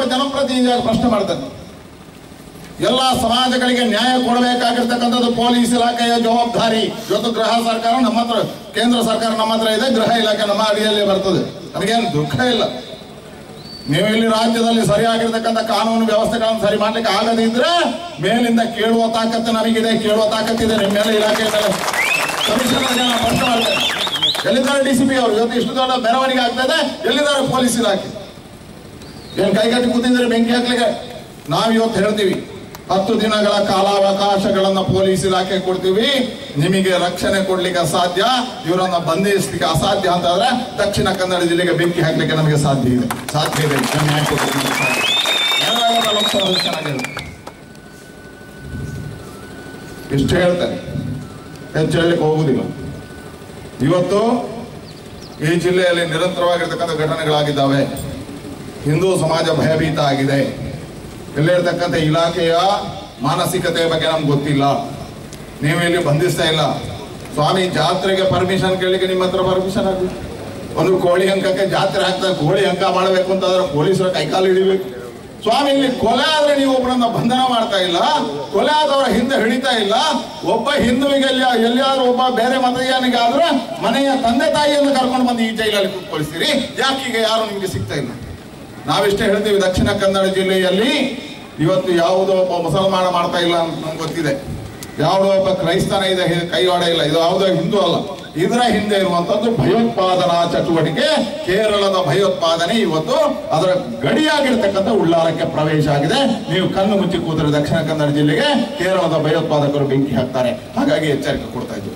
ಒಬ್ಬ ಜನಪ್ರತಿನಿಧಿಯಾಗಿ ಪ್ರಶ್ನೆ ಮಾಡ್ತಾನೆ. ಎಲ್ಲ ಸಮಾಜಗಳಿಗೆ ನ್ಯಾಯ ಕೊಡಬೇಕಾಗಿರ್ತಕ್ಕಂಥದ್ದು ಪೊಲೀಸ್ ಇಲಾಖೆಯ ಜವಾಬ್ದಾರಿ. ಇವತ್ತು ಗೃಹ ಸರ್ಕಾರ ನಮ್ಮ ಹತ್ರ, ಕೇಂದ್ರ ಸರ್ಕಾರ ನಮ್ಮ ಹತ್ರ ಇದೆ, ಗೃಹ ಇಲಾಖೆ ನಮ್ಮ ಅಡಿಯಲ್ಲಿ ಬರ್ತದೆ. ನಮಗೇನು ದುಃಖ ಇಲ್ಲ. ನೀವು ಇಲ್ಲಿ ರಾಜ್ಯದಲ್ಲಿ ಸರಿಯಾಗಿರ್ತಕ್ಕಂಥ ಕಾನೂನು ವ್ಯವಸ್ಥೆಗಳನ್ನು ಸರಿ ಮಾಡ್ಲಿಕ್ಕೆ ಆಗದಿದ್ರೆ ಮೇಲಿಂದ ಕೇಳುವ ತಾಕತ್ತು ನಮಗಿದೆ, ಕೇಳುವ ತಾಕತ್ತಿದೆ ನಿಮ್ಮ ಮೇಲೆ, ಇಲಾಖೆ ಮೇಲೆ. ಕಮಿಷನರ್ಗೆ ನಾವು ಪ್ರಶ್ನೆ ಮಾಡ್ತೇವೆ, ಎಲ್ಲಿದ್ದಾರೆ DCP ಅವರು? ಇವತ್ತು ಇಷ್ಟು ದೊಡ್ಡ ಮೆರವಣಿಗೆ ಆಗ್ತಾ ಇದೆ, ಎಲ್ಲಿದ್ದಾರೆ ಪೊಲೀಸ್ ಇಲಾಖೆ? ಏನ್ ಕೈಗಟ್ಟಿ ಕೂತಿದ್ರೆ ಬೆಂಕಿ ಹಾಕ್ಲಿಕ್ಕೆ? ನಾವು ಇವತ್ತು ಹೇಳ್ತೀವಿ, 10 ದಿನಗಳ ಕಾಲಾವಕಾಶಗಳನ್ನ ಪೊಲೀಸ್ ಇಲಾಖೆ ಕೊಡ್ತೀವಿ. ನಿಮಗೆ ರಕ್ಷಣೆ ಕೊಡ್ಲಿಕ್ಕೆ ಅಸಾಧ್ಯ, ಇವರನ್ನ ಬಂಧಿಸಲಿಕ್ಕೆ ಅಸಾಧ್ಯ ಅಂತಂದ್ರೆ ದಕ್ಷಿಣ ಕನ್ನಡ ಜಿಲ್ಲೆಗೆ ಬೆಂಕಿ ಹಾಕ್ಲಿಕ್ಕೆ ನಮಗೆ ಸಾಧ್ಯ ಇದೆ. ಇಷ್ಟು ಹೇಳ್ತಾರೆ, ಹೆಚ್ಚು ಹೇಳಲಿಕ್ಕೆ ಹೋಗುದಿಲ್ಲ. ಇವತ್ತು ಈ ಜಿಲ್ಲೆಯಲ್ಲಿ ನಿರಂತರವಾಗಿರ್ತಕ್ಕಂಥ ಘಟನೆಗಳಾಗಿದ್ದಾವೆ. ಹಿಂದೂ ಸಮಾಜ ಭಯಭೀತ ಆಗಿದೆ. ಇಲ್ಲಿರ್ತಕ್ಕಂಥ ಇಲಾಖೆಯ ಮಾನಸಿಕತೆಯ ಬಗ್ಗೆ ನಮ್ಗೆ ಗೊತ್ತಿಲ್ಲ. ನೀವು ಇಲ್ಲಿ ಬಂಧಿಸ್ತಾ ಇಲ್ಲ. ಸ್ವಾಮಿ, ಜಾತ್ರೆಗೆ ಪರ್ಮಿಷನ್ ಕೇಳಲಿಕ್ಕೆ ನಿಮ್ಮ ಹತ್ರ ಪರ್ಮಿಷನ್ ಆಗಬೇಕು. ಒಂದು ಕೋಳಿ ಅಂಕಕ್ಕೆ ಜಾತ್ರೆ ಆಗ್ತದೆ, ಕೋಳಿ ಅಂಕ ಮಾಡಬೇಕು ಅಂತಂದ್ರೆ ಪೊಲೀಸರ ಕೈಕಾಲು ಹಿಡಿಬೇಕು. ಸ್ವಾಮಿ, ಇಲ್ಲಿ ಕೊಲೆ ಆದ್ರೆ ನೀವು ಒಬ್ಬರನ್ನ ಬಂಧನ ಮಾಡ್ತಾ ಇಲ್ಲ, ಕೊಲೆ ಆದವರ ಹಿಂದೆ ಹಿಡಿತಾ ಇಲ್ಲ. ಒಬ್ಬ ಹಿಂದುವಿಗೆ ಎಲ್ಲಿಯಾದ್ರೂ ಒಬ್ಬ ಬೇರೆ ಮತದಾನಿಗೆ ಆದ್ರೆ ಮನೆಯ ತಂದೆ ತಾಯಿಯನ್ನು ಕರ್ಕೊಂಡು ಬಂದು ಈ ಜೈಲಲ್ಲಿ ಕೂತ್ಕೊಳಿಸ್ತೀರಿ. ಯಾಕೀಗ ಯಾರು ನಿಮ್ಗೆ ಸಿಗ್ತಾ ಇಲ್ಲ? ನಾವಿಷ್ಟೇ ಹೇಳ್ತೀವಿ, ದಕ್ಷಿಣ ಕನ್ನಡ ಜಿಲ್ಲೆಯಲ್ಲಿ ಇವತ್ತು ಯಾವುದೋ ಒಬ್ಬ ಮುಸಲ್ಮಾನ ಮಾಡ್ತಾ ಇಲ್ಲ ಅಂತ ನಮ್ಗೆ ಗೊತ್ತಿದೆ. ಯಾವುದೋ ಒಬ್ಬ ಕ್ರೈಸ್ತನ ಇದೆ ಕೈವಾಡ ಇಲ್ಲ. ಇದು ಯಾವುದೋ ಹಿಂದೂ ಅಲ್ಲ. ಇದರ ಹಿಂದೆ ಇರುವಂತದ್ದು ಭಯೋತ್ಪಾದನಾ ಚಟುವಟಿಕೆ. ಕೇರಳದ ಭಯೋತ್ಪಾದನೆ ಇವತ್ತು ಅದರ ಗಡಿಯಾಗಿರ್ತಕ್ಕಂಥ ಉಳ್ಳಾಲಕ್ಕೆ ಪ್ರವೇಶ ಆಗಿದೆ. ನೀವು ಕಣ್ಣು ಮುಚ್ಚಿ ಕೂತರೆ ದಕ್ಷಿಣ ಕನ್ನಡ ಜಿಲ್ಲೆಗೆ ಕೇರಳದ ಭಯೋತ್ಪಾದಕರು ಬೆಂಕಿ ಹಾಕ್ತಾರೆ. ಹಾಗಾಗಿ ಎಚ್ಚರಿಕೆ ಕೊಡ್ತಾ ಇದ್ದೀವಿ.